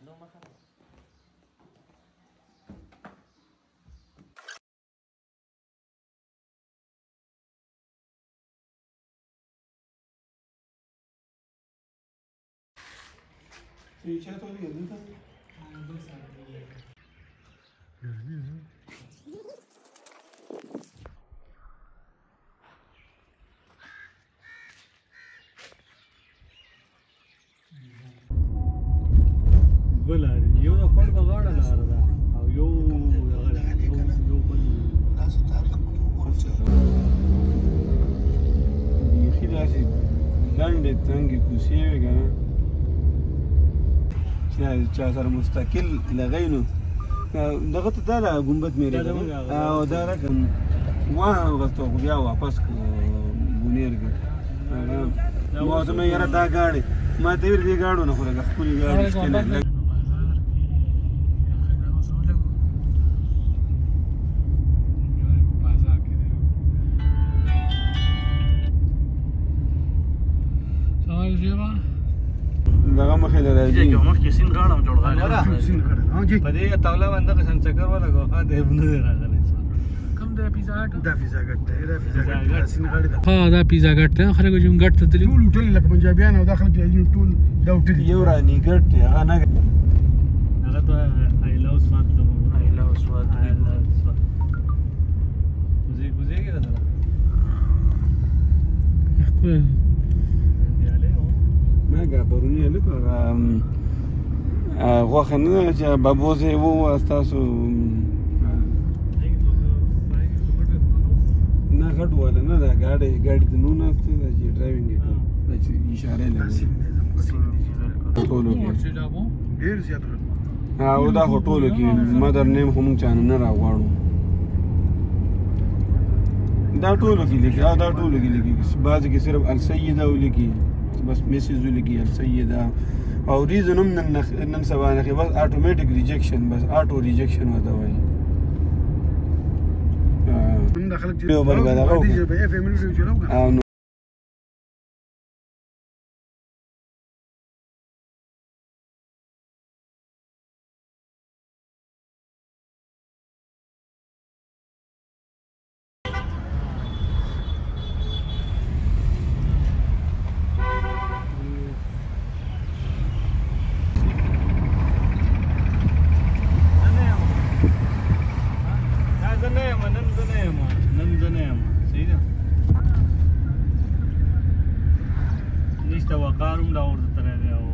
بلاري یو د پړ بغاړه لار ده او یو بل بیخي داسې لنډې تنګې کوڅې وې که نه چې چا سره مستقل لغی نو دغه ته دا ده ګمبد مې او دا رقم واغستو خو بیا واپس بونیر کې ما ورته مې یاره دا ګاډې ما ته ویل دې ګاډو نه خو لږه ښکلې ګاډې شته دغه مخې له راځي مخکې سیند غاړه هم جوړغالي په دې تغله باندې دغه شان چکر ولګو ښه دی نه دی راغلی کوم دی پیزا هټ دا پیزا هټ دی دا پیزا هټ سیند غاړې ده ها دا پیزا هټ دی خلک چې ګټ ته تللي ټول هوټل لکه پنجابیان او دا خلک ټول دا هوټل یو رانی ګټ دی هغه نه هغه ته آی لو سواد آی لو سواد کوزیږي دا سره مګه پرونی لکه غوښه نه ده چې بابوز یې ووه ستاسو نه غټ واله نه ده ګاډي ته نو ناسته ده چې ډرایوینګ یې کوي دا چې اشاره یې لګوي ټولو کې ډېر زیات او دا خو ټولو کې مدر نیم خو موږ چانه نه راغواړو دا ټولو کې لیکي دا ټولو کې لیکي بعضې کې صرف السیده ولیکي بس میسیج ولیکي السیده او ریزن هم نن سبا نښې بس اټومیټک ریجکشن بس آټو ریجکشن ورته وایي یو بل به دغه وکړو وقار هم دا ورته تللی دی او